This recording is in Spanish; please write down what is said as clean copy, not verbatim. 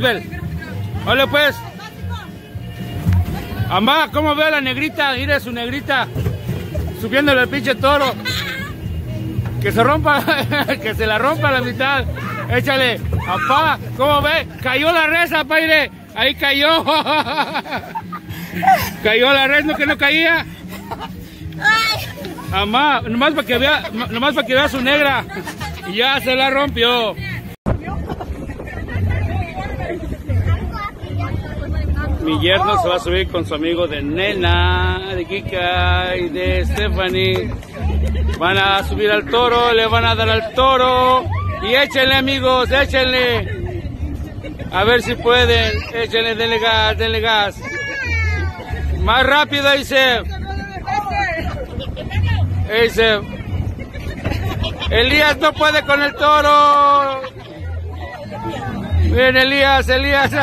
Hola pues. Amá, ¿cómo ve a la negrita? Mire su negrita. Subiéndole el pinche toro. Que se rompa, que se la rompa a la mitad. Échale, apá, ¿cómo ve? Cayó la res, apá, mire. Ahí cayó. Cayó la res, ¿no que no caía? Amá, nomás para que vea su negra. Y ya se la rompió. Mi yerno se va a subir con su amigo de Nena, de Kika y de Stephanie. Van a subir al toro, le van a dar al toro. Y échenle, amigos, échenle. A ver si pueden. Échenle, denle gas, denle gas. Más rápido, dice. Dice. Elías no puede con el toro. Bien, Elías, Elías.